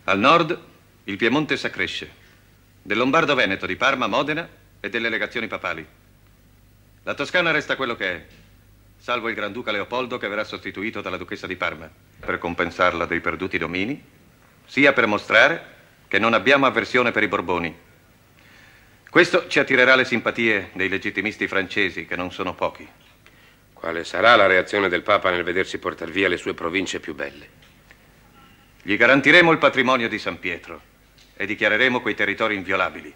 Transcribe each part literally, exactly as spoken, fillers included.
Al nord il Piemonte s'accresce, del Lombardo-Veneto, di Parma, Modena e delle legazioni papali. La Toscana resta quello che è, salvo il Granduca Leopoldo che verrà sostituito dalla Duchessa di Parma, per compensarla dei perduti domini, sia per mostrare che non abbiamo avversione per i Borboni. Questo ci attirerà le simpatie dei legittimisti francesi, che non sono pochi. Quale sarà la reazione del Papa nel vedersi portar via le sue province più belle? Gli garantiremo il patrimonio di San Pietro e dichiareremo quei territori inviolabili.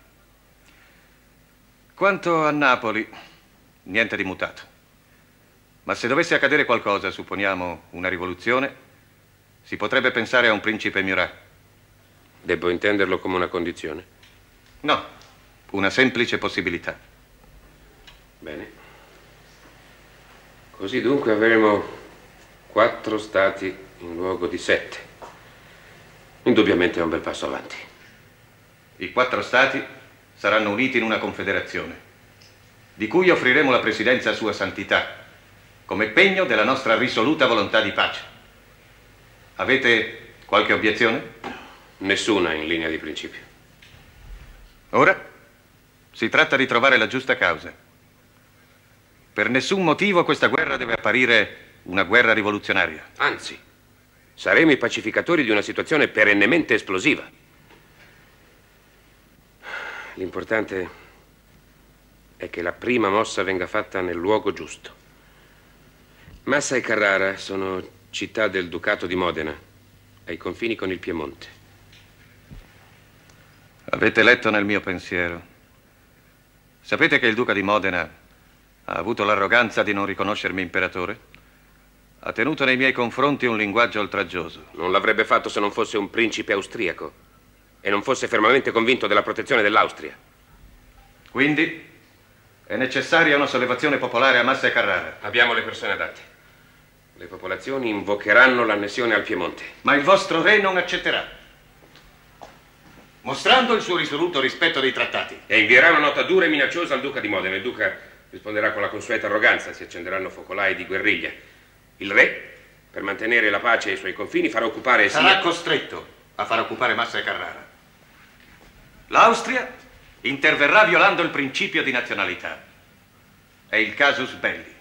Quanto a Napoli, niente di mutato. Ma se dovesse accadere qualcosa, supponiamo una rivoluzione, si potrebbe pensare a un principe Murat. Debbo intenderlo come una condizione? No, una semplice possibilità. Bene. Così dunque avremo quattro stati in luogo di sette. Indubbiamente è un bel passo avanti. I quattro stati saranno uniti in una confederazione, di cui offriremo la presidenza a Sua Santità, come pegno della nostra risoluta volontà di pace. Avete qualche obiezione? Nessuna in linea di principio. Ora si tratta di trovare la giusta causa. Per nessun motivo questa guerra deve apparire una guerra rivoluzionaria. Anzi, saremo i pacificatori di una situazione perennemente esplosiva. L'importante è che la prima mossa venga fatta nel luogo giusto. Massa e Carrara sono città del Ducato di Modena, ai confini con il Piemonte. Avete letto nel mio pensiero. Sapete che il Duca di Modena ha avuto l'arroganza di non riconoscermi imperatore? Ha tenuto nei miei confronti un linguaggio oltraggioso. Non l'avrebbe fatto se non fosse un principe austriaco e non fosse fermamente convinto della protezione dell'Austria. Quindi è necessaria una sollevazione popolare a Massa e Carrara. Abbiamo le persone adatte. Le popolazioni invocheranno l'annessione al Piemonte. Ma il vostro re non accetterà, mostrando il suo risoluto rispetto dei trattati. E invierà una nota dura e minacciosa al Duca di Modena. Il Duca risponderà con la consueta arroganza. Si accenderanno focolai di guerriglia. Il re, per mantenere la pace ai suoi confini, farà occupare... Sarà sia... costretto a far occupare Massa e Carrara. L'Austria interverrà violando il principio di nazionalità. È il casus belli.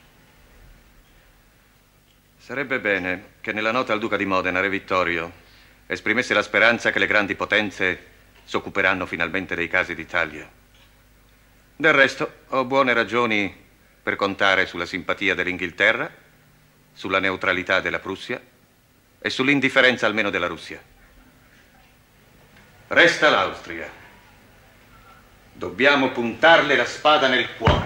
Sarebbe bene che nella nota al Duca di Modena, Re Vittorio, esprimesse la speranza che le grandi potenze s'occuperanno finalmente dei casi d'Italia. Del resto, ho buone ragioni per contare sulla simpatia dell'Inghilterra, sulla neutralità della Prussia e sull'indifferenza almeno della Russia. Resta l'Austria. Dobbiamo puntarle la spada nel cuore.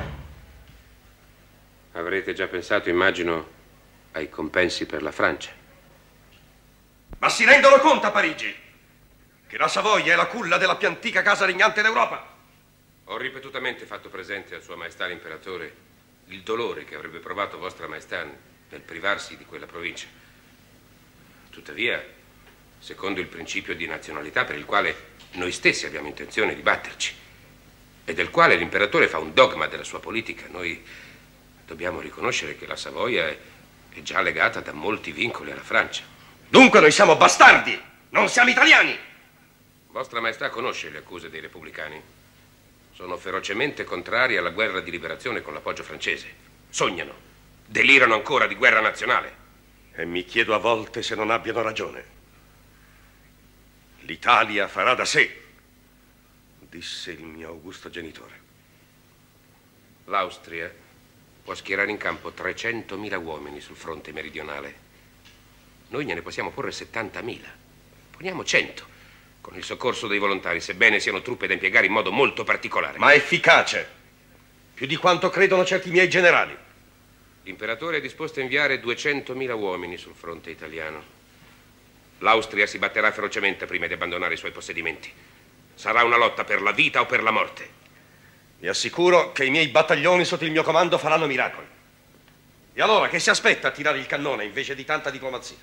Avrete già pensato, immagino, ai compensi per la Francia. Ma si rendono conto a Parigi che la Savoia è la culla della più antica casa regnante d'Europa? Ho ripetutamente fatto presente a Sua Maestà l'Imperatore il dolore che avrebbe provato Vostra Maestà nel privarsi di quella provincia. Tuttavia, secondo il principio di nazionalità per il quale noi stessi abbiamo intenzione di batterci e del quale l'Imperatore fa un dogma della sua politica, noi dobbiamo riconoscere che la Savoia è, è già legata da molti vincoli alla Francia. Dunque noi siamo bastardi, non siamo italiani! Vostra Maestà conosce le accuse dei repubblicani. Sono ferocemente contrari alla guerra di liberazione con l'appoggio francese. Sognano, delirano ancora di guerra nazionale. E mi chiedo a volte se non abbiano ragione. L'Italia farà da sé, disse il mio augusto genitore. L'Austria può schierare in campo trecentomila uomini sul fronte meridionale. Noi gliene possiamo porre settantamila. Poniamo cento, con il soccorso dei volontari, sebbene siano truppe da impiegare in modo molto particolare. Ma efficace, più di quanto credono certi miei generali. L'imperatore è disposto a inviare duecentomila uomini sul fronte italiano. L'Austria si batterà ferocemente prima di abbandonare i suoi possedimenti. Sarà una lotta per la vita o per la morte. Vi assicuro che i miei battaglioni sotto il mio comando faranno miracoli. E allora che si aspetta a tirare il cannone invece di tanta diplomazia?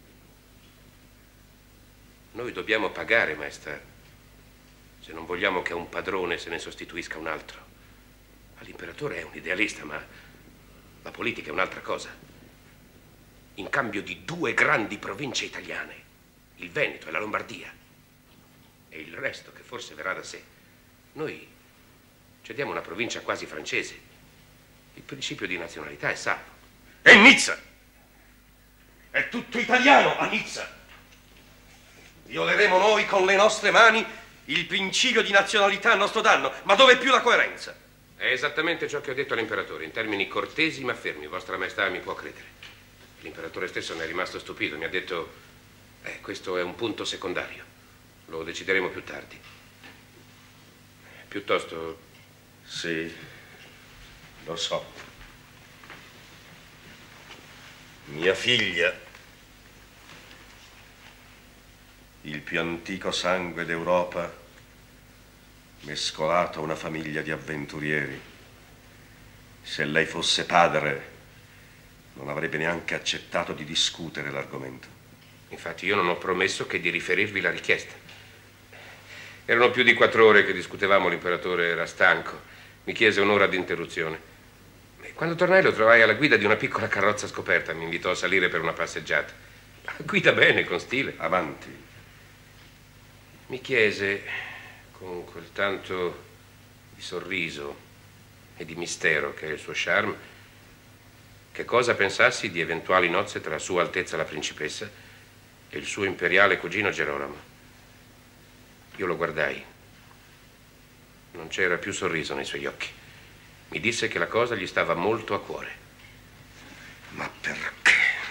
Noi dobbiamo pagare, maestà, se non vogliamo che a un padrone se ne sostituisca un altro. L'imperatore è un idealista, ma la politica è un'altra cosa. In cambio di due grandi province italiane, il Veneto e la Lombardia. E il resto, che forse verrà da sé. Noi cediamo una provincia quasi francese. Il principio di nazionalità è salvo. E Nizza! È tutto italiano a Nizza! Violeremo noi con le nostre mani il principio di nazionalità a nostro danno, ma dove è più la coerenza? È esattamente ciò che ho detto all'imperatore, in termini cortesi ma fermi. Vostra Maestà mi può credere. L'imperatore stesso ne è rimasto stupito. Mi ha detto, eh, questo è un punto secondario. Lo decideremo più tardi. Piuttosto... Sì, lo so. Mia figlia, il più antico sangue d'Europa, mescolato a una famiglia di avventurieri. Se lei fosse padre, non avrebbe neanche accettato di discutere l'argomento. Infatti io non ho promesso che di riferirvi la richiesta. Erano più di quattro ore che discutevamo, l'imperatore era stanco. Mi chiese un'ora di interruzione. E quando tornai lo trovai alla guida di una piccola carrozza scoperta. Mi invitò a salire per una passeggiata. Guida bene, con stile. Avanti. Mi chiese, con quel tanto di sorriso e di mistero che è il suo charme, che cosa pensassi di eventuali nozze tra Sua Altezza la Principessa e il suo imperiale cugino Gerolamo. Io lo guardai. Non c'era più sorriso nei suoi occhi. Mi disse che la cosa gli stava molto a cuore. Ma perché?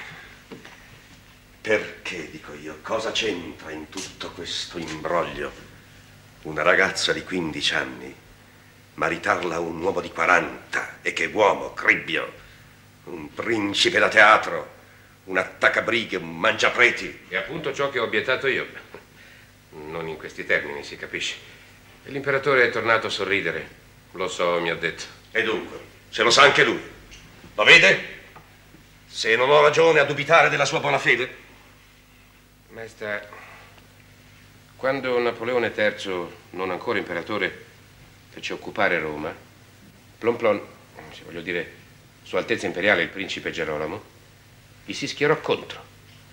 Perché, dico io, cosa c'entra in tutto questo imbroglio? Una ragazza di quindici anni, maritarla a un uomo di quaranta, e che uomo, cribbio, un principe da teatro, un attaccabrighe, un mangiapreti. È appunto ciò che ho obiettato io. Non in questi termini, si capisce. E l'imperatore è tornato a sorridere. Lo so, mi ha detto. E dunque, se lo sa anche lui. Lo vede? Se non ho ragione a dubitare della sua buona fede. Maestà, quando Napoleone terzo, non ancora imperatore, fece occupare Roma, Plon Plon, se voglio dire, Sua Altezza Imperiale, il principe Gerolamo, gli si schierò contro.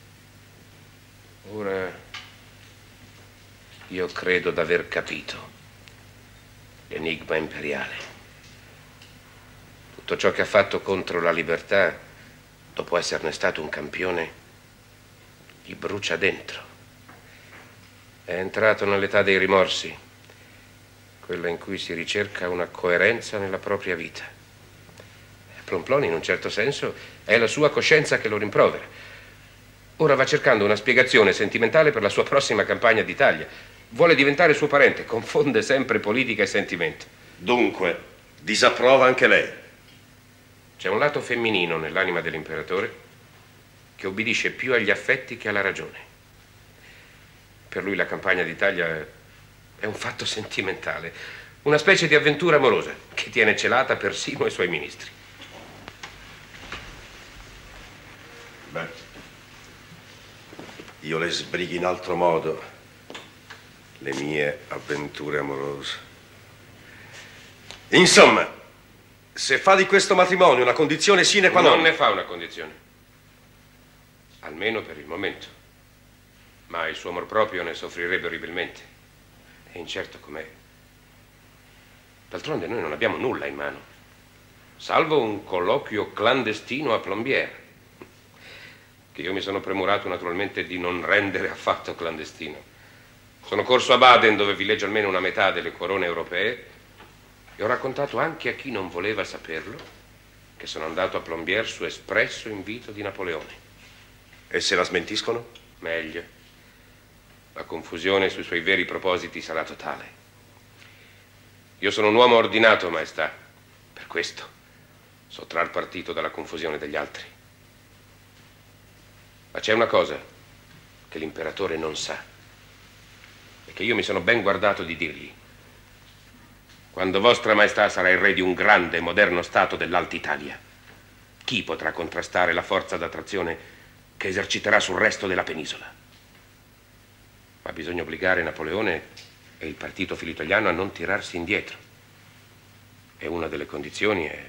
Ora io credo d'aver capito l'enigma imperiale. Tutto ciò che ha fatto contro la libertà, dopo esserne stato un campione, gli brucia dentro. È entrato nell'età dei rimorsi, quella in cui si ricerca una coerenza nella propria vita. Plon Plon, in un certo senso, è la sua coscienza che lo rimprovera. Ora va cercando una spiegazione sentimentale per la sua prossima campagna d'Italia. Vuole diventare suo parente, confonde sempre politica e sentimento. Dunque, disapprova anche lei. C'è un lato femminino nell'anima dell'imperatore che obbedisce più agli affetti che alla ragione. Per lui la campagna d'Italia è un fatto sentimentale, una specie di avventura amorosa che tiene celata persino i suoi ministri. Beh, io le sbrighi in altro modo le mie avventure amorose. Insomma, se fa di questo matrimonio una condizione sine qua non... Non ne fa una condizione. Almeno per il momento. Ma il suo amor proprio ne soffrirebbe orribilmente. È incerto com'è. D'altronde noi non abbiamo nulla in mano, salvo un colloquio clandestino a Plombières, che io mi sono premurato naturalmente di non rendere affatto clandestino. Sono corso a Baden, dove villeggia almeno una metà delle corone europee, e ho raccontato anche a chi non voleva saperlo che sono andato a Plombières su espresso invito di Napoleone. E se la smentiscono? Meglio. La confusione sui suoi veri propositi sarà totale. Io sono un uomo ordinato, Maestà. Per questo so trar partito dalla confusione degli altri. Ma c'è una cosa che l'imperatore non sa e che io mi sono ben guardato di dirgli. Quando Vostra Maestà sarà il re di un grande e moderno Stato dell'Alta Italia, chi potrà contrastare la forza d'attrazione che eserciterà sul resto della penisola? Ma bisogna obbligare Napoleone e il partito filo italiano a non tirarsi indietro. E una delle condizioni è...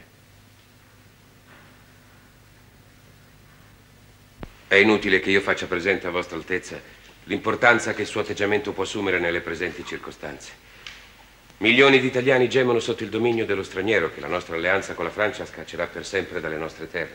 È inutile che io faccia presente a Vostra Altezza l'importanza che il suo atteggiamento può assumere nelle presenti circostanze. Milioni di italiani gemono sotto il dominio dello straniero che la nostra alleanza con la Francia scaccerà per sempre dalle nostre terre.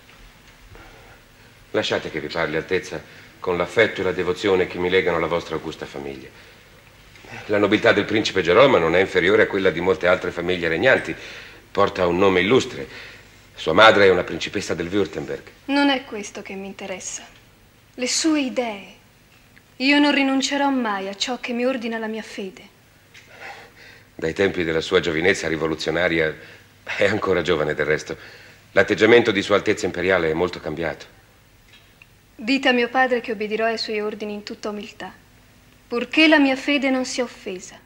Lasciate che vi parli, Altezza, con l'affetto e la devozione che mi legano alla vostra augusta famiglia. La nobiltà del principe Gerolamo non è inferiore a quella di molte altre famiglie regnanti. Porta un nome illustre. Sua madre è una principessa del Württemberg. Non è questo che mi interessa. Le sue idee. Io non rinuncerò mai a ciò che mi ordina la mia fede. Dai tempi della sua giovinezza rivoluzionaria, è ancora giovane del resto, l'atteggiamento di Sua Altezza Imperiale è molto cambiato. Dite a mio padre che obbedirò ai suoi ordini in tutta umiltà, purché la mia fede non sia offesa.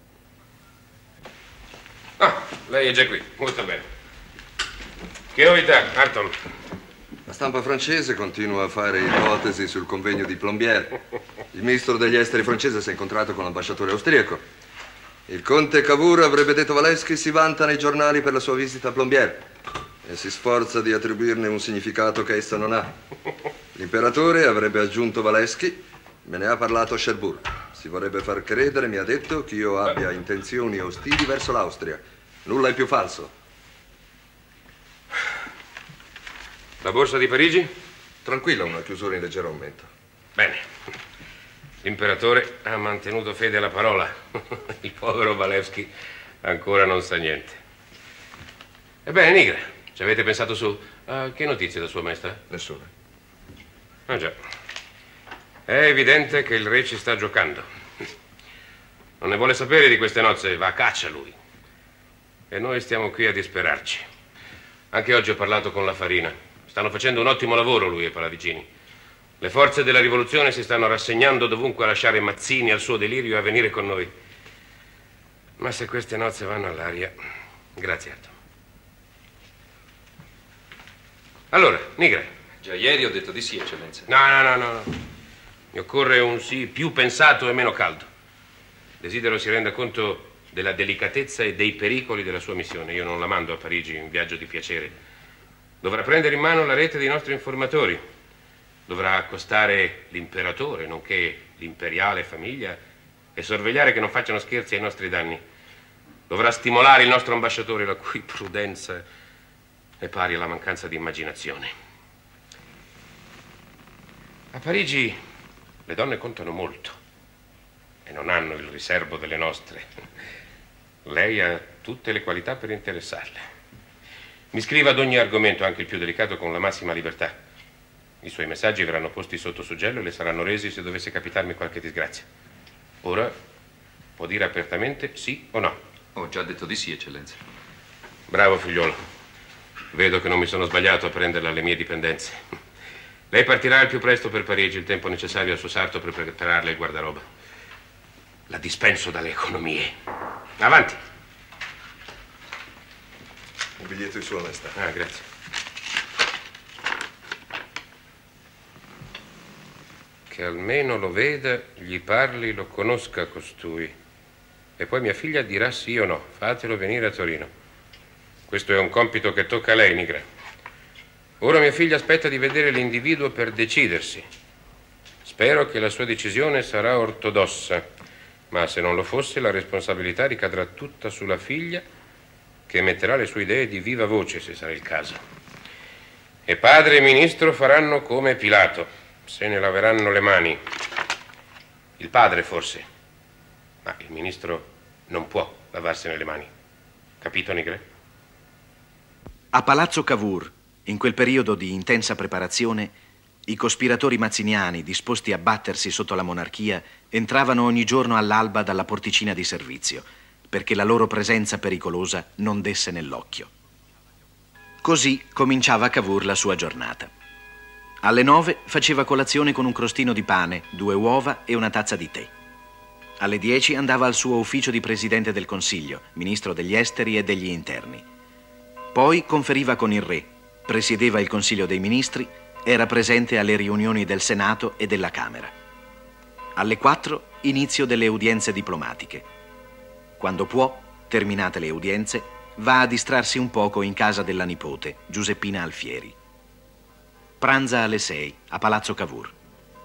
Ah, lei è già qui, molto bene. Che novità, Arton? La stampa francese continua a fare ipotesi sul convegno di Plombières. Il ministro degli esteri francese si è incontrato con l'ambasciatore austriaco. Il conte Cavour, avrebbe detto Walewski, si vanta nei giornali per la sua visita a Plombières e si sforza di attribuirne un significato che essa non ha. L'imperatore, avrebbe aggiunto Walewski, me ne ha parlato a Cherbourg. Si vorrebbe far credere, mi ha detto, che io abbia intenzioni ostili verso l'Austria. Nulla è più falso. La borsa di Parigi? Tranquilla, una chiusura in leggero aumento. Bene. L'imperatore ha mantenuto fede alla parola. Il povero Walewski ancora non sa niente. Ebbene, Nigra, ci avete pensato su? Uh, che notizie da Sua Maestà? Nessuna. Ah già. È evidente che il re ci sta giocando. Non ne vuole sapere di queste nozze, va a caccia lui. E noi stiamo qui a disperarci. Anche oggi ho parlato con la Farina. Stanno facendo un ottimo lavoro lui e Pallavicini. Le forze della rivoluzione si stanno rassegnando dovunque a lasciare Mazzini al suo delirio e a venire con noi. Ma se queste nozze vanno all'aria... Grazie, Arto. Allora, Nigra. Già ieri ho detto di sì, eccellenza. No, no, no, no. Mi occorre un sì più pensato e meno caldo. Desidero si renda conto della delicatezza e dei pericoli della sua missione. Io non la mando a Parigi in viaggio di piacere. Dovrà prendere in mano la rete dei nostri informatori. Dovrà accostare l'imperatore, nonché l'imperiale famiglia, e sorvegliare che non facciano scherzi ai nostri danni. Dovrà stimolare il nostro ambasciatore, la cui prudenza è pari alla mancanza di immaginazione. A Parigi le donne contano molto e non hanno il riservo delle nostre. Lei ha tutte le qualità per interessarle. Mi scriva ad ogni argomento, anche il più delicato, con la massima libertà. I suoi messaggi verranno posti sotto suggello e le saranno resi se dovesse capitarmi qualche disgrazia. Ora può dire apertamente sì o no. Ho già detto di sì, eccellenza. Bravo, figliolo. Vedo che non mi sono sbagliato a prenderla alle mie dipendenze. Lei partirà al più presto per Parigi, il tempo necessario al suo sarto per prepararle il guardaroba. La dispenso dalle economie. Avanti. Un biglietto di Sua Maestà. Ah, grazie. Che almeno lo veda, gli parli, lo conosca costui. E poi mia figlia dirà sì o no. Fatelo venire a Torino. Questo è un compito che tocca a lei, Nigra. Ora mia figlia aspetta di vedere l'individuo per decidersi. Spero che la sua decisione sarà ortodossa, ma se non lo fosse la responsabilità ricadrà tutta sulla figlia, che metterà le sue idee di viva voce, se sarà il caso. E padre e ministro faranno come Pilato. Se ne laveranno le mani. Il padre forse, ma il ministro non può lavarsene le mani. Capito, Nigre? A Palazzo Cavour, in quel periodo di intensa preparazione, i cospiratori mazziniani, disposti a battersi sotto la monarchia, entravano ogni giorno all'alba dalla porticina di servizio, perché la loro presenza pericolosa non desse nell'occhio. Così cominciava a Cavour la sua giornata. Alle nove faceva colazione con un crostino di pane, due uova e una tazza di tè. Alle dieci andava al suo ufficio di presidente del Consiglio, ministro degli esteri e degli interni. Poi conferiva con il re, presiedeva il Consiglio dei ministri, era presente alle riunioni del Senato e della Camera. Alle quattro inizio delle udienze diplomatiche. Quando può, terminate le udienze, va a distrarsi un poco in casa della nipote, Giuseppina Alfieri. Pranza alle sei, a Palazzo Cavour.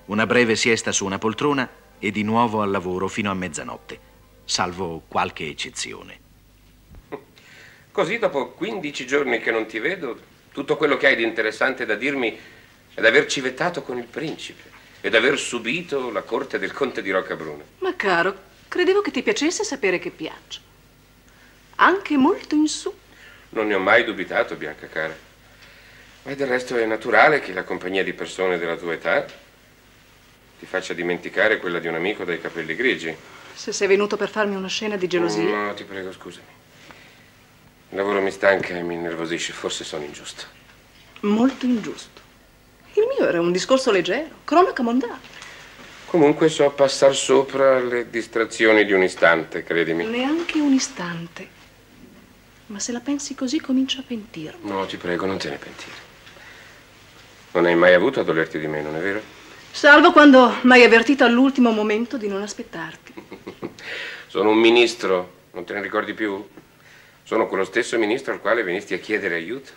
una breve siesta su una poltrona e di nuovo al lavoro fino a mezzanotte, salvo qualche eccezione. Così, dopo quindici giorni che non ti vedo, tutto quello che hai di interessante da dirmi è d'aver civettato con il principe e d'aver subito la corte del conte di Roccabruna. Ma caro, credevo che ti piacesse sapere che piaccio. Anche molto in su. Non ne ho mai dubitato, Bianca cara. Ma del resto è naturale che la compagnia di persone della tua età ti faccia dimenticare quella di un amico dai capelli grigi. Se sei venuto per farmi una scena di gelosia. No, ti prego, scusami. Il lavoro mi stanca e mi innervosisce, forse sono ingiusto. Molto ingiusto. Il mio era un discorso leggero, cronaca mondana. Comunque so passar sopra le distrazioni di un istante, credimi. Neanche un istante. Ma se la pensi così comincio a pentirmi. No, ti prego, non te ne pentire. Non hai mai avuto a dolerti di me, non è vero? Salvo quando m'hai avvertito all'ultimo momento di non aspettarti. Sono un ministro, non te ne ricordi più? Sono quello stesso ministro al quale venisti a chiedere aiuto.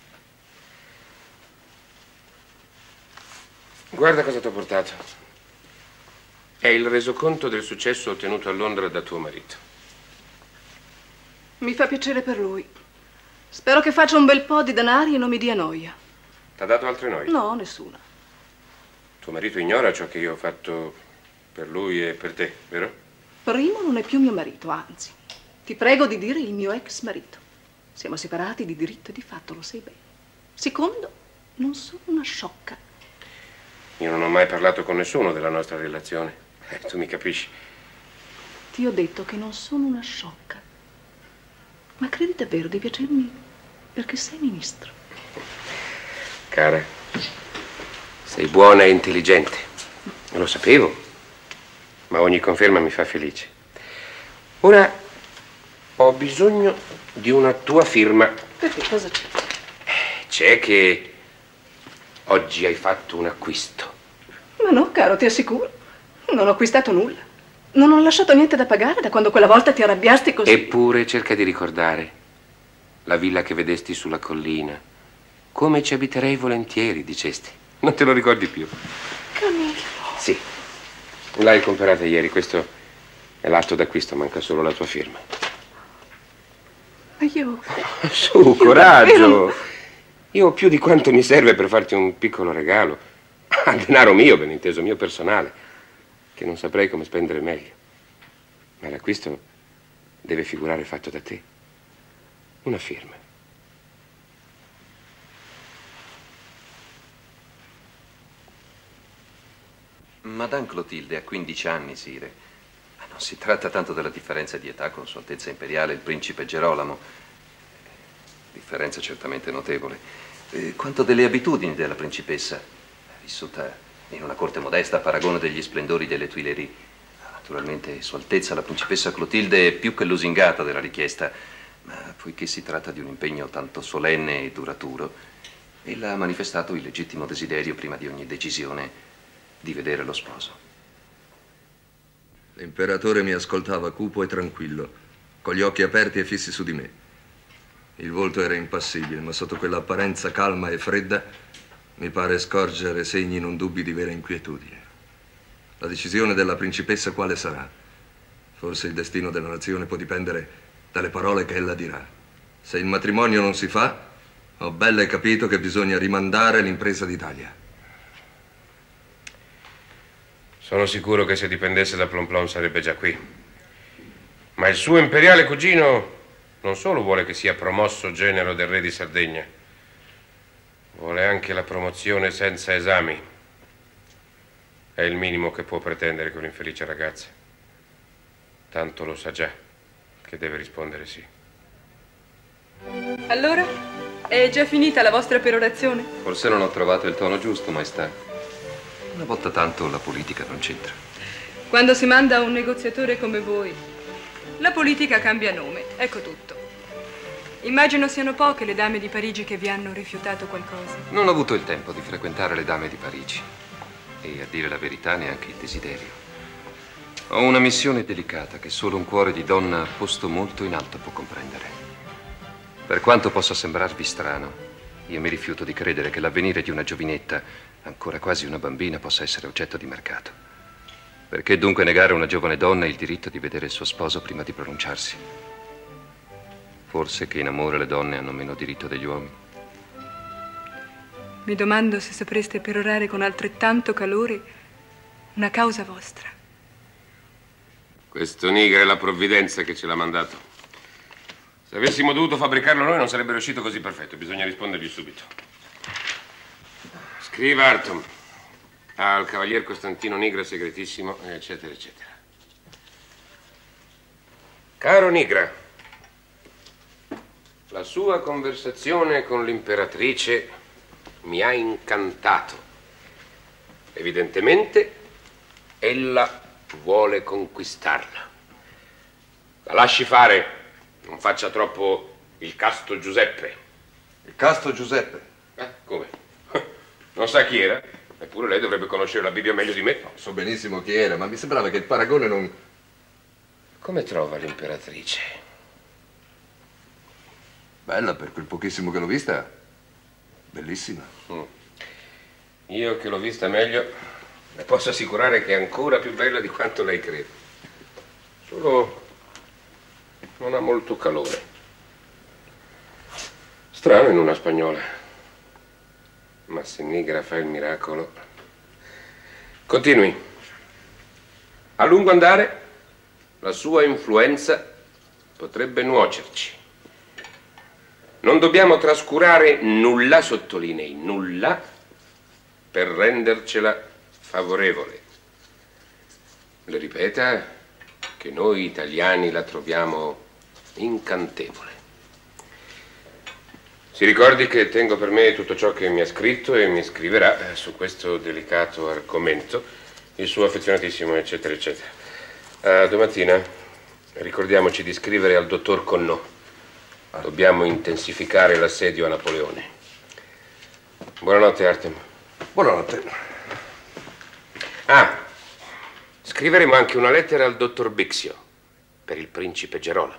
Guarda cosa ti ho portato. È il resoconto del successo ottenuto a Londra da tuo marito. Mi fa piacere per lui. Spero che faccia un bel po' di denari e non mi dia noia. T'ha dato altre noie? No, nessuna. Tuo marito ignora ciò che io ho fatto per lui e per te, vero? Primo, non è più mio marito, anzi. Ti prego di dire il mio ex marito. Siamo separati di diritto e di fatto, lo sai bene. Secondo, non sono una sciocca. Io non ho mai parlato con nessuno della nostra relazione. Eh, tu mi capisci. Ti ho detto che non sono una sciocca. Ma credi davvero di piacermi perché sei ministro? Cara, sei buona e intelligente. Lo sapevo, ma ogni conferma mi fa felice. Ora ho bisogno di una tua firma. Perché cosa c'è? C'è che oggi hai fatto un acquisto. Ma no, caro, ti assicuro. Non ho acquistato nulla. Non ho lasciato niente da pagare da quando quella volta ti arrabbiasti così. Eppure cerca di ricordare la villa che vedesti sulla collina. Come ci abiterei volentieri, dicesti. Non te lo ricordi più? Camillo. Sì. L'hai comprata ieri. Questo è l'atto d'acquisto. Manca solo la tua firma. Ma io... Su, coraggio. Io ho più di quanto mi serve per farti un piccolo regalo. Ah, denaro mio, ben inteso, mio personale, che non saprei come spendere meglio. Ma l'acquisto deve figurare fatto da te. Una firma. Madame Clotilde ha quindici anni, sire. Ma non si tratta tanto della differenza di età con Sua Altezza Imperiale, il principe Gerolamo. Differenza certamente notevole. Eh, quanto delle abitudini della principessa, vissuta in una corte modesta a paragone degli splendori delle Tuileries. Naturalmente Sua Altezza, la principessa Clotilde, è più che lusingata della richiesta, ma poiché si tratta di un impegno tanto solenne e duraturo, ella ha manifestato il legittimo desiderio, prima di ogni decisione, di vedere lo sposo. L'imperatore mi ascoltava cupo e tranquillo, con gli occhi aperti e fissi su di me. Il volto era impassibile, ma sotto quell'apparenza calma e fredda mi pare scorgere segni non dubbi di vera inquietudine. La decisione della principessa quale sarà? Forse il destino della nazione può dipendere dalle parole che ella dirà. Se il matrimonio non si fa, ho belle capito che bisogna rimandare l'impresa d'Italia. Sono sicuro che se dipendesse da Plon-Plon sarebbe già qui. Ma il suo imperiale cugino non solo vuole che sia promosso genero del re di Sardegna, vuole anche la promozione senza esami. È il minimo che può pretendere che un'infelice ragazza. Tanto lo sa già che deve rispondere sì. Allora, è già finita la vostra perorazione? Forse non ho trovato il tono giusto, maestà. Una volta tanto la politica non c'entra. Quando si manda un negoziatore come voi, la politica cambia nome, ecco tutto. Immagino siano poche le dame di Parigi che vi hanno rifiutato qualcosa. Non ho avuto il tempo di frequentare le dame di Parigi. E a dire la verità neanche il desiderio. Ho una missione delicata che solo un cuore di donna posto molto in alto può comprendere. Per quanto possa sembrarvi strano, io mi rifiuto di credere che l'avvenire di una giovinetta ancora quasi una bambina, possa essere oggetto di mercato. Perché dunque negare a una giovane donna il diritto di vedere il suo sposo prima di pronunciarsi? Forse che in amore le donne hanno meno diritto degli uomini? Mi domando se sapreste perorare con altrettanto calore una causa vostra. Questo Nigra è la provvidenza che ce l'ha mandato. Se avessimo dovuto fabbricarlo noi non sarebbe riuscito così perfetto. Bisogna rispondergli subito. Scriva Artom al cavalier Costantino Nigra, segretissimo, eccetera, eccetera. Caro Nigra, la sua conversazione con l'imperatrice mi ha incantato. Evidentemente, ella vuole conquistarla. La lasci fare, non faccia troppo il casto Giuseppe. Il casto Giuseppe? Eh, come? Non sa chi era? Eppure lei dovrebbe conoscere la Bibbia meglio di me. No, so benissimo chi era, ma mi sembrava che il paragone non... Come trova l'imperatrice? Bella, per quel pochissimo che l'ho vista, bellissima. Mm. Io che l'ho vista meglio, le posso assicurare che è ancora più bella di quanto lei crede. Solo non ha molto calore. Strano in una spagnola. Ma se Nigra fa il miracolo... Continui. A lungo andare, la sua influenza potrebbe nuocerci. Non dobbiamo trascurare nulla, sottolinei nulla, per rendercela favorevole. Le ripeta che noi italiani la troviamo incantevole. Si ricordi che tengo per me tutto ciò che mi ha scritto e mi scriverà su questo delicato argomento, il suo affezionatissimo, eccetera, eccetera. Uh, domattina ricordiamoci di scrivere al dottor Connò. Dobbiamo intensificare l'assedio a Napoleone. Buonanotte, Artem. Buonanotte. Ah, scriveremo anche una lettera al dottor Bixio per il principe Gerolamo.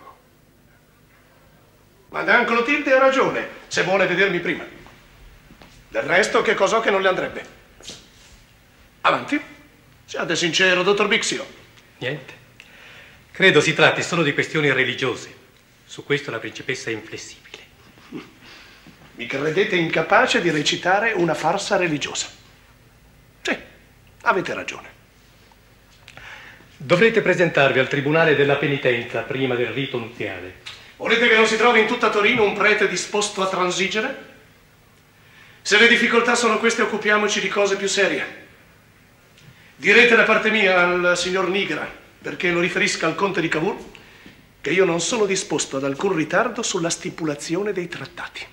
Madame Clotilde ha ragione, se vuole vedermi prima. Del resto, che cos'ho che non le andrebbe? Avanti. Siate sincero, dottor Bixio. Niente. Credo si tratti solo di questioni religiose. Su questo la principessa è inflessibile. Mi credete incapace di recitare una farsa religiosa? Sì, avete ragione. Dovrete presentarvi al tribunale della penitenza prima del rito nuziale. Volete che non si trovi in tutta Torino un prete disposto a transigere? Se le difficoltà sono queste, occupiamoci di cose più serie. Direte da parte mia al signor Nigra, perché lo riferisca al conte di Cavour, che io non sono disposto ad alcun ritardo sulla stipulazione dei trattati.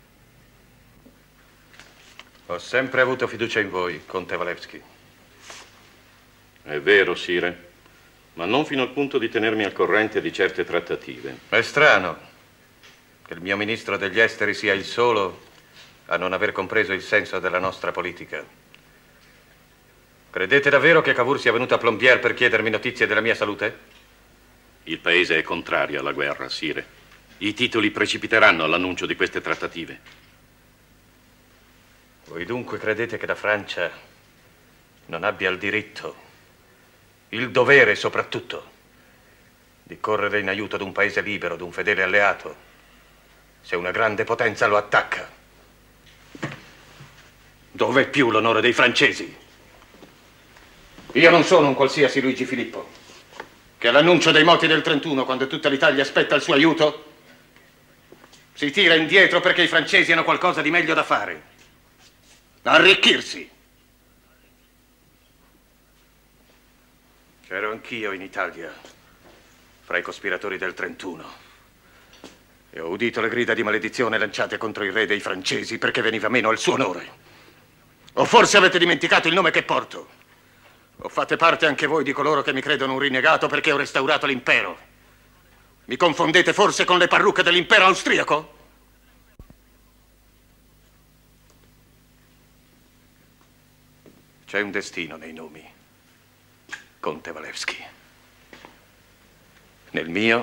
Ho sempre avuto fiducia in voi, conte Walewski. È vero, sire, ma non fino al punto di tenermi al corrente di certe trattative. È strano che il mio ministro degli esteri sia il solo a non aver compreso il senso della nostra politica. Credete davvero che Cavour sia venuto a Plombières per chiedermi notizie della mia salute? Il paese è contrario alla guerra, sire. I titoli precipiteranno all'annuncio di queste trattative. Voi dunque credete che la Francia non abbia il diritto, il dovere soprattutto, di correre in aiuto ad un paese libero, ad un fedele alleato, se una grande potenza lo attacca? Dov'è più l'onore dei francesi? Io non sono un qualsiasi Luigi Filippo, che all'annuncio dei moti del trentuno, quando tutta l'Italia aspetta il suo aiuto, si tira indietro perché i francesi hanno qualcosa di meglio da fare. Arricchirsi. C'ero anch'io in Italia, fra i cospiratori del trentuno, e ho udito le grida di maledizione lanciate contro il re dei francesi perché veniva meno al suo onore. O forse avete dimenticato il nome che porto? O fate parte anche voi di coloro che mi credono un rinnegato perché ho restaurato l'impero? Mi confondete forse con le parrucche dell'impero austriaco? C'è un destino nei nomi, conte Walewski. Nel mio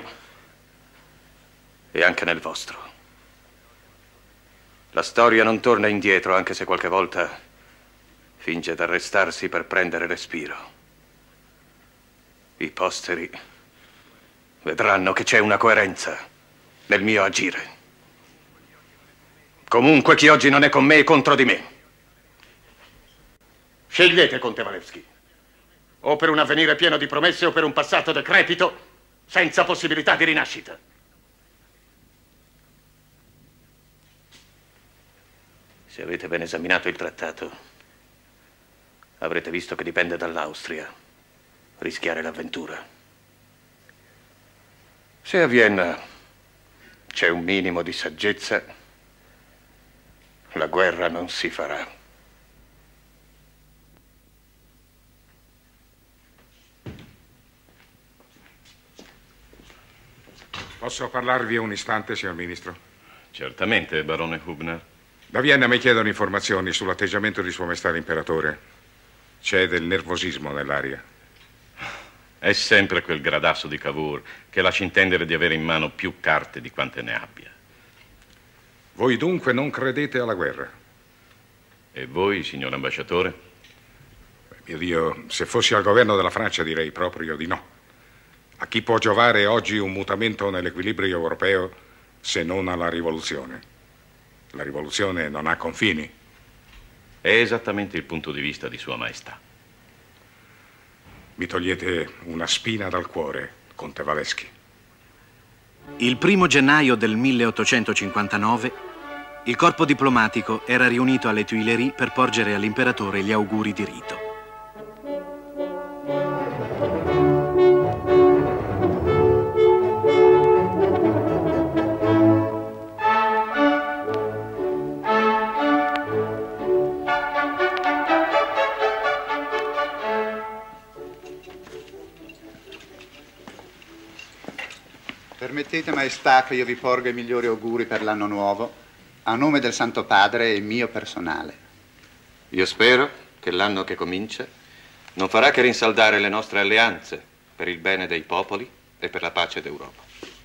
e anche nel vostro. La storia non torna indietro, anche se qualche volta finge d'arrestarsi per prendere respiro. I posteri vedranno che c'è una coerenza nel mio agire. Comunque chi oggi non è con me è contro di me. Scegliete, Conte Walewski. O per un avvenire pieno di promesse o per un passato decrepito senza possibilità di rinascita. Se avete ben esaminato il trattato, avrete visto che dipende dall'Austria rischiare l'avventura. Se a Vienna c'è un minimo di saggezza, la guerra non si farà. Posso parlarvi un istante, signor Ministro? Certamente, barone Hubner. Da Vienna mi chiedono informazioni sull'atteggiamento di Sua Maestà l'Imperatore. C'è del nervosismo nell'aria. È sempre quel gradasso di Cavour che lascia intendere di avere in mano più carte di quante ne abbia. Voi dunque non credete alla guerra? E voi, signor ambasciatore? Mio Dio, se fossi al governo della Francia direi proprio di no. A chi può giovare oggi un mutamento nell'equilibrio europeo se non alla rivoluzione? La rivoluzione non ha confini. È esattamente il punto di vista di Sua Maestà. Mi togliete una spina dal cuore, Conte Walewski. Il primo gennaio del milleottocentocinquantanove il corpo diplomatico era riunito alle Tuileries per porgere all'imperatore gli auguri di rito. Permettete, Maestà, che io vi porga i migliori auguri per l'anno nuovo, a nome del Santo Padre e mio personale. Io spero che l'anno che comincia non farà che rinsaldare le nostre alleanze per il bene dei popoli e per la pace d'Europa.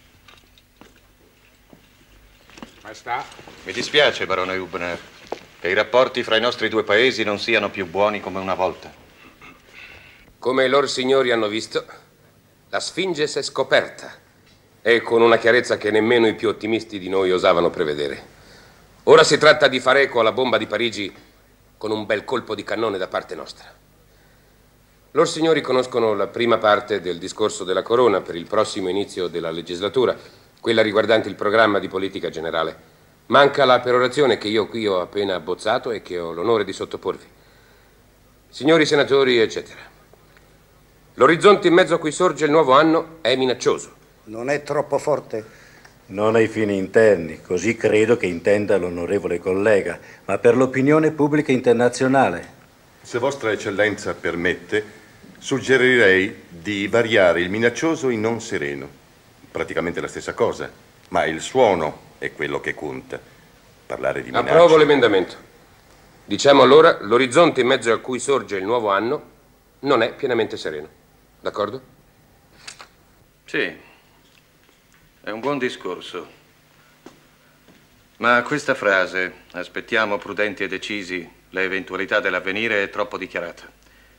Maestà? Mi dispiace, barone Hubner, che i rapporti fra i nostri due paesi non siano più buoni come una volta. Come i loro signori hanno visto, la Sfinge si è scoperta. E con una chiarezza che nemmeno i più ottimisti di noi osavano prevedere. Ora si tratta di fare eco alla bomba di Parigi con un bel colpo di cannone da parte nostra. Lor signori conoscono la prima parte del discorso della Corona per il prossimo inizio della legislatura, quella riguardante il programma di politica generale. Manca la perorazione che io qui ho appena abbozzato e che ho l'onore di sottoporvi. Signori senatori, eccetera. L'orizzonte in mezzo a cui sorge il nuovo anno è minaccioso. Non è troppo forte? Non ai fini interni, così credo che intenda l'onorevole collega, ma per l'opinione pubblica internazionale. Se Vostra Eccellenza permette, suggerirei di variare il minaccioso in non sereno. Praticamente la stessa cosa, ma il suono è quello che conta. Parlare di minaccia... Approvo l'emendamento. Diciamo allora, l'orizzonte in mezzo a cui sorge il nuovo anno non è pienamente sereno. D'accordo? Sì. È un buon discorso. Ma questa frase, aspettiamo prudenti e decisi le eventualità dell'avvenire, è troppo dichiarata.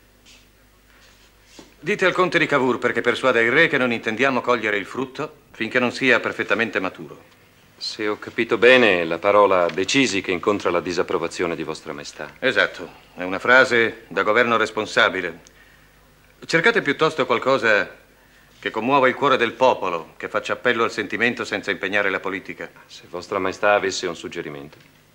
Dite al conte di Cavour perché persuada il re che non intendiamo cogliere il frutto finché non sia perfettamente maturo. Se ho capito bene, la parola decisi che incontra la disapprovazione di Vostra Maestà. Esatto, è una frase da governo responsabile. Cercate piuttosto qualcosa che commuova il cuore del popolo, che faccia appello al sentimento senza impegnare la politica. Se Vostra Maestà avesse un suggerimento.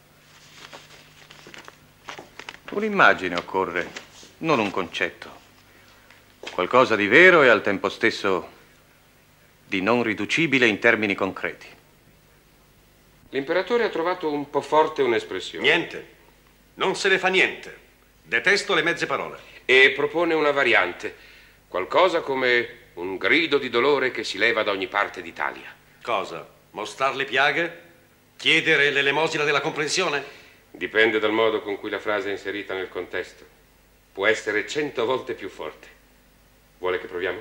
Un'immagine occorre, non un concetto. Qualcosa di vero e al tempo stesso di non riducibile in termini concreti. L'imperatore ha trovato un po' forte un'espressione. Niente. Non se ne fa niente. Detesto le mezze parole. E propone una variante. Qualcosa come un grido di dolore che si leva da ogni parte d'Italia. Cosa? Mostrar le piaghe? Chiedere l'elemosina della comprensione? Dipende dal modo con cui la frase è inserita nel contesto. Può essere cento volte più forte. Vuole che proviamo?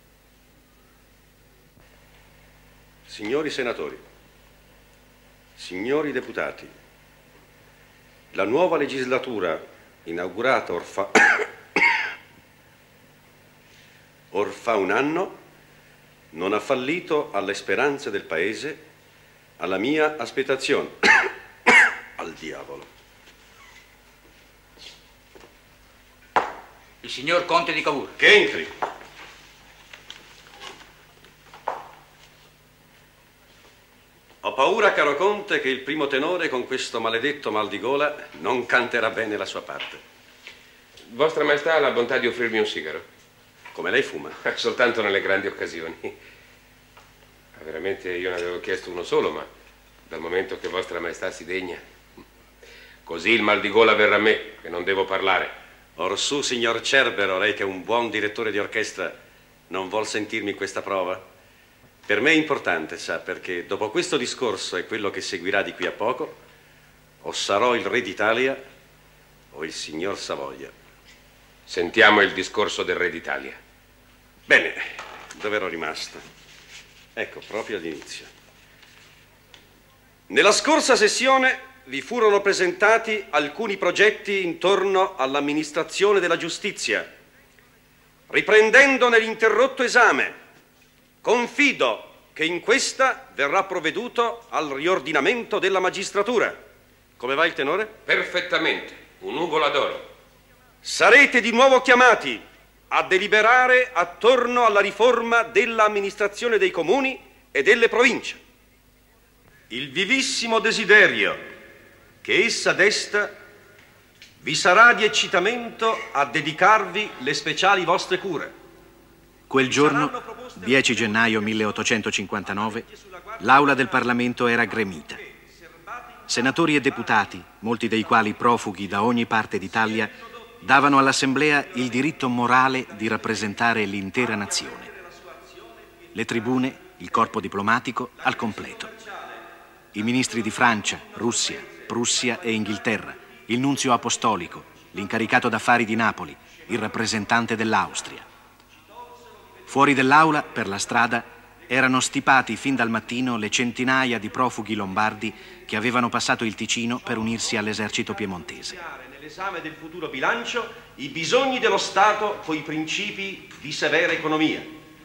Signori senatori, signori deputati, la nuova legislatura inaugurato orfa... orfa un anno, non ha fallito alle speranze del paese, alla mia aspettazione. Al diavolo. Il signor Conte di Cavour. Che entri. Ho paura, caro Conte, che il primo tenore con questo maledetto mal di gola non canterà bene la sua parte. Vostra Maestà ha la bontà di offrirmi un sigaro? Come lei fuma? Soltanto nelle grandi occasioni. Veramente io ne avevo chiesto uno solo, ma dal momento che Vostra Maestà si degna, così il mal di gola verrà a me, che non devo parlare. Orsù, signor Cerbero, lei che è un buon direttore di orchestra, non vuol sentirmi in questa prova? Per me è importante, sa, perché dopo questo discorso e quello che seguirà di qui a poco, o sarò il re d'Italia o il signor Savoia. Sentiamo il discorso del re d'Italia. Bene, dove ero rimasto? Ecco, proprio all'inizio. Nella scorsa sessione vi furono presentati alcuni progetti intorno all'amministrazione della giustizia. Riprendendone l'interrotto esame, confido che in questa verrà provveduto al riordinamento della magistratura. Come va il tenore? Perfettamente, un'ugola d'oro. Sarete di nuovo chiamati a deliberare attorno alla riforma dell'amministrazione dei comuni e delle province. Il vivissimo desiderio che essa desta vi sarà di eccitamento a dedicarvi le speciali vostre cure. Quel giorno, dieci gennaio milleottocentocinquantanove, l'aula del Parlamento era gremita. Senatori e deputati, molti dei quali profughi da ogni parte d'Italia, davano all'Assemblea il diritto morale di rappresentare l'intera nazione. Le tribune, il corpo diplomatico, al completo. I ministri di Francia, Russia, Prussia e Inghilterra, il nunzio apostolico, l'incaricato d'affari di Napoli, il rappresentante dell'Austria. Fuori dell'aula, per la strada, erano stipati fin dal mattino le centinaia di profughi lombardi che avevano passato il Ticino per unirsi all'esercito piemontese. Nell'esame del futuro bilancio, i bisogni dello Stato coi principi di severa economia.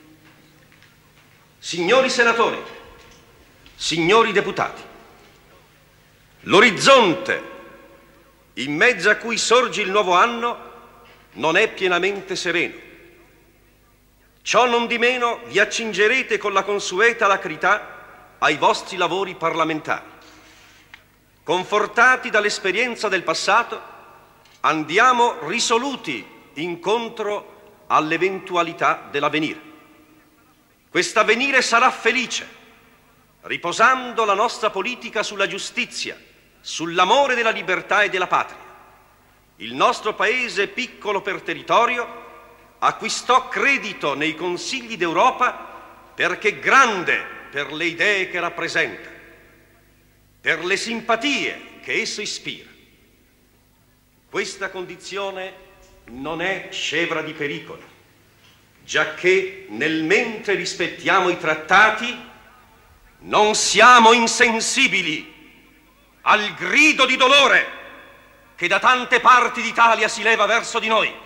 Signori senatori, signori deputati, l'orizzonte in mezzo a cui sorge il nuovo anno non è pienamente sereno. Ciò non di meno vi accingerete con la consueta alacrità ai vostri lavori parlamentari. Confortati dall'esperienza del passato, andiamo risoluti incontro all'eventualità dell'avvenire. Quest'avvenire sarà felice, riposando la nostra politica sulla giustizia, sull'amore della libertà e della patria. Il nostro paese, piccolo per territorio, acquistò credito nei consigli d'Europa perché grande per le idee che rappresenta, per le simpatie che esso ispira. Questa condizione non è scevra di pericoli, giacché nel mentre rispettiamo i trattati non siamo insensibili al grido di dolore che da tante parti d'Italia si leva verso di noi.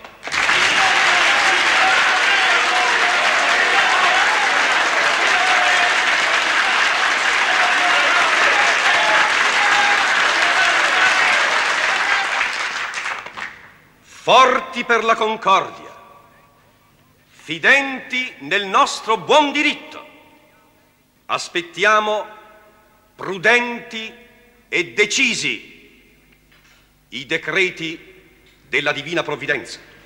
Forti per la concordia, fidenti nel nostro buon diritto, aspettiamo prudenti e decisi i decreti della divina provvidenza.